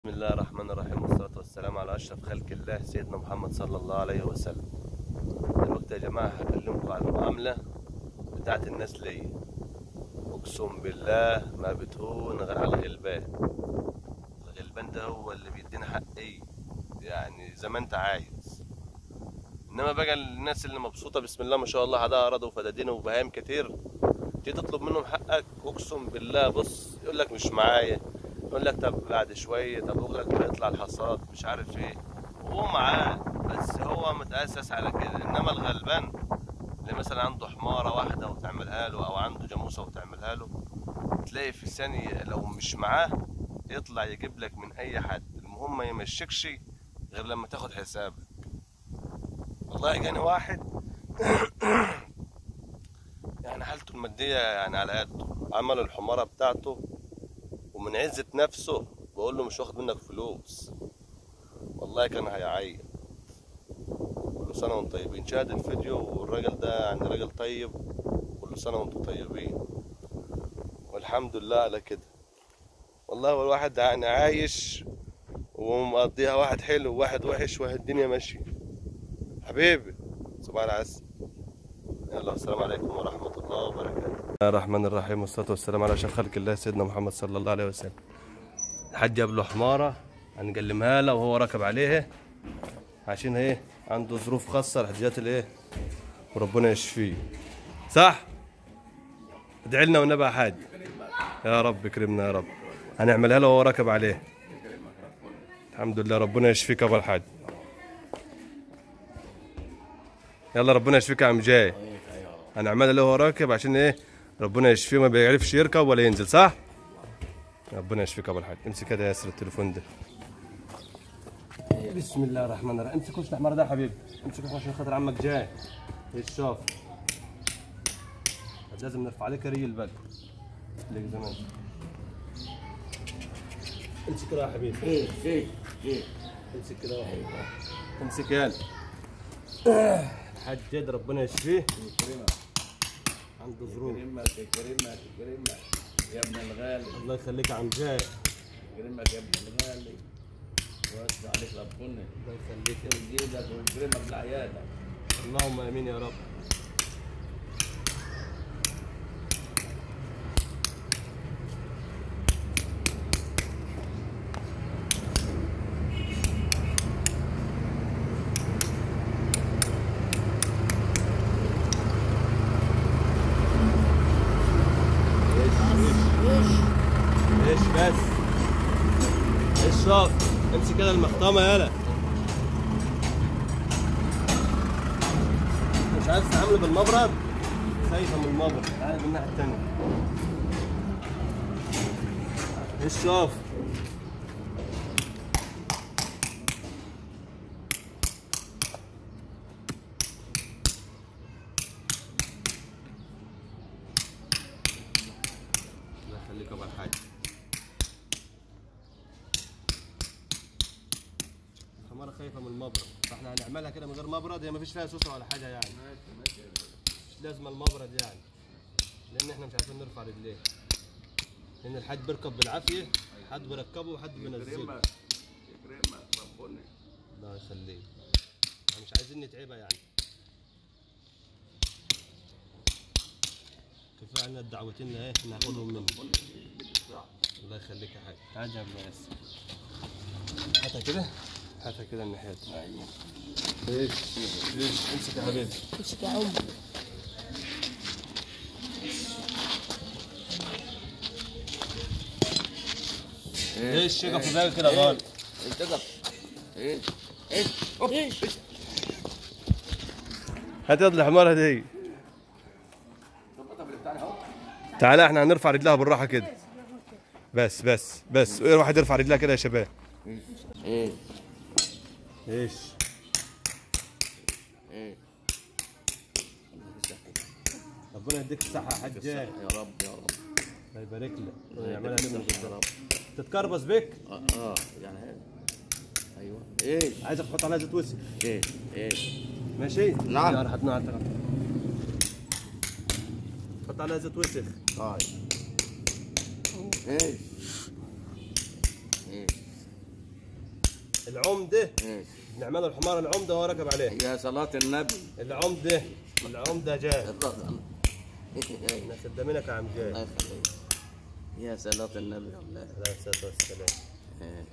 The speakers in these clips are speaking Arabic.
بسم الله الرحمن الرحيم، والصلاة والسلام على أشرف خلق الله سيدنا محمد صلى الله عليه وسلم. دلوقتي يا جماعة هكلمكم على المعاملة بتاعت الناس ليا. أقسم بالله ما بتهون غير على الغلبان. الغلبان ده هو اللي بيدينا حقي، يعني زي ما أنت عايز. إنما بقى الناس اللي مبسوطة بسم الله ما شاء الله عندها أراضي وفدادين وبهايم كتير، تيجي تطلب منهم حقك أقسم بالله بص يقول لك مش معايا، يقول لك طب بعد شويه، طب يقول لك بيطلع الحصاد مش عارف ايه، وهو معاه بس هو متأسس على كده. انما الغلبان اللي مثلا عنده حماره واحده وتعملها له او عنده جاموسه وتعملها له، تلاقي في ثانيه لو مش معاه يطلع يجيب لك من اي حد، المهم ما يمشكش غير لما تاخد حسابك. والله جاني واحد يعني حالته الماديه يعني على قده، عمل الحماره بتاعته ومن عزة نفسه بقول له مش واخد منك فلوس، والله كان هيعيط. كل سنة وانتم طيبين. شاهد الفيديو، والراجل ده يعني راجل طيب، كل سنة وانتم طيبين والحمد لله على كده. والله هو الواحد يعني عايش ومقضيها، واحد حلو وواحد وحش وواحد الدنيا ماشية. حبيبي صباح العسل. يلا السلام عليكم ورحمة الله وبركاته. بسم الله الرحمن الرحيم، والصلاة والسلام على أشرف خلق الله سيدنا محمد صلى الله عليه وسلم. الحاج جاب له حمارة هنقلمها له وهو راكب عليها، عشان ايه عنده ظروف خاصة لحاجات الايه، وربنا يشفيه. صح؟ ادعي لنا والنبي يا حاج. يا رب يكرمنا يا رب. هنعملها له وهو راكب عليه. الحمد لله ربنا يشفيك يا ابو الحاج. يلا ربنا يشفيك يا عم جاي. هنعملها له وهو راكب عشان ايه ربنا يشفيه، ما بيعرفش يركب ولا ينزل. صح؟ ربنا يشفيك يا ابو الحاج. امسك كده يا ياسر التليفون ده. بسم الله الرحمن الرحيم. امسك وش الاحمر ده يا حبيبي، امسك عشان خاطر عمك جاي. ايش شاف؟ لازم نرفع عليك ريل بقى ليك زمان. امسك كده يا حبيبي. ايه امسك كده يا حبيبي، امسك يلا. الحاج جد ربنا يشفيه، عنده ظروف. يكرمك يا ابن الغالي. الله يخليك يا عم جاي. يكرمك يا ابن الغالي ويوسع عليك ربنا. الله يخليك ويزيدك ويكرمك لعيالك. اللهم امين يا رب. ايش بس ايش شاف؟ امسك كده المخطمه يالا. مش عايز تتعامل بالمبرد؟ سايبها من المبرد، تعالى من الناحيه الثانيه. ايش شاف؟ الله يخليك يا ابو الحاج. الحمارة خايفة من المبرد، فاحنا هنعملها كده من غير مبرد، هي مفيش فيها سوسة ولا حاجة يعني. مش لازمة المبرد يعني، لأن احنا مش عارفين نرفع رجليه، لأن الحاج بيركب بالعافية، حد بيركبه وحد بينزله. يكرمك ربنا. الله يخليك. احنا مش عايزين نتعبها يعني. كفاية عنا الدعوتين ايه ناخدهم منه. الله يخليك يا حاج. تعال يا ابن ياسر. هاتها كده، هاتها كده الناحية دي. ايوه. ايش امسك يا حبيبي. امسك يا عم. ايش شقة في بالك كده غالي؟ ايش هات يد الحمارة دي. تعالى احنا هنرفع رجلها بالراحة كده. بس ايه، واحد يرفع رجلها كده يا شباب. ايه ايش؟ ايه ربنا يديك الصحة يا حاج. يا رب يا رب. الله يبارك لك. يعملها يديك لي من الصحة يا قدام. رب. تتكربس بك؟ يعني هيك. ايوه. ايش عايزك تحط عليها زيت وسخ. ايش ماشي؟ نعم. يلا حطنا على التراب. حط عليها زيت وسخ. طيب. ايش العمده ايه نعمل الحمار العمده وهو راكب عليه. يا صلاة النبي. العمده جاي. الله احنا خدامينك يا عم جاي. يخليك. يا صلاة النبي والله. عليه الصلاه والسلام. ايه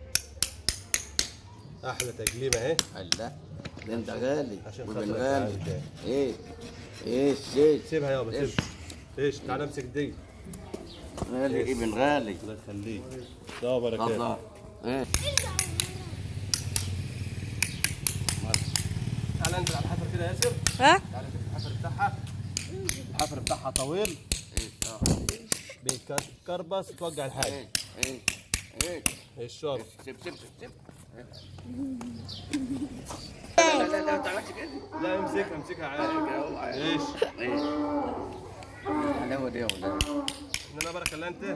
احلى تقليمه اهي. الله ده انت غالي عشان وابن خاطرك غالي. يا عم. ايه ايش ايش سيبها يابا إيش؟ سيبها. ايش تعال امسك دي. غالي ابن غالي. الله يخليك. ده بركات. الله ايه تعال انزل على الحفر كده يا ياسر. ها؟ تعال امسك الحفر بتاعها. الحفر بتاعها طويل بيتكربس وتوقع الحاجه. ايه ايه ايه ايه الشرب. سيب سيب سيب سيب. لا امسكها عادي. ايش؟ حلاوة دي يا ولاد. انما بركه الا انت.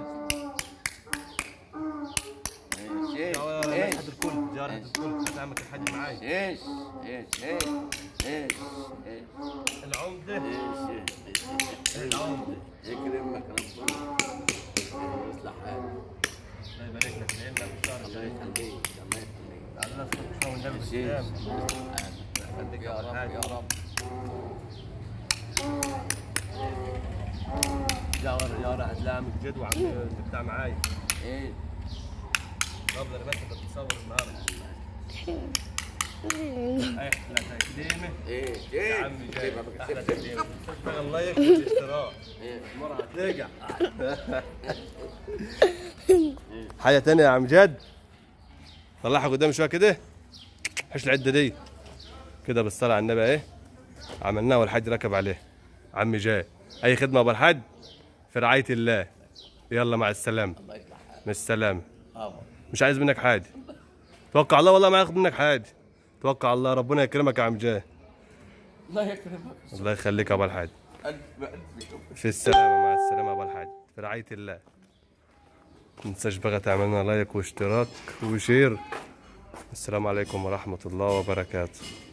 ايش جارة ايش حد الكل جارة الكل. هات عمك الحاج معاي. ايش ايش ايش ايش ايش العمده. ايش العمده. يكرمك ربنا. يصلح حالك. الله يبارك لك لانك شهر الله يخليك الله يخليك. على الله يصلح شو والنبي ايش بالسلام. يخليك يا رب يا رب. جارة هتلاقي عمك جد وعم بتاع معاي. ايه قبل بس بتصور النهارده. احلى تقديمه ايه يا ايه عمي جاي. سيبها بقى، احلى سيب تقديمه. صدق الله يكفي الاشتراك. ايه مرة هترجع. حاجة تانية يا عم جد. طلعها قدام شوية كده. حش العدة دي. كده بالصلاة على النبي اهي. عملناه والحاج ركب عليه. عمي جاي. أي خدمة أبو الحاج في رعاية الله. يلا مع السلامة. الله يصلح حالك. مع السلامة. اه مش عايز منك حاجة. توكل على الله والله ما ياخد منك حاجة. توكل على الله ربنا يكرمك يا عم جاي. الله يكرمك. الله يخليك يا أبو الحاج. ألف بألف شكر. في السلامة مع السلامة يا أبو الحاج في رعاية الله. متنساش بقى تعملنا لايك واشتراك وشير. السلام عليكم ورحمة الله وبركاته.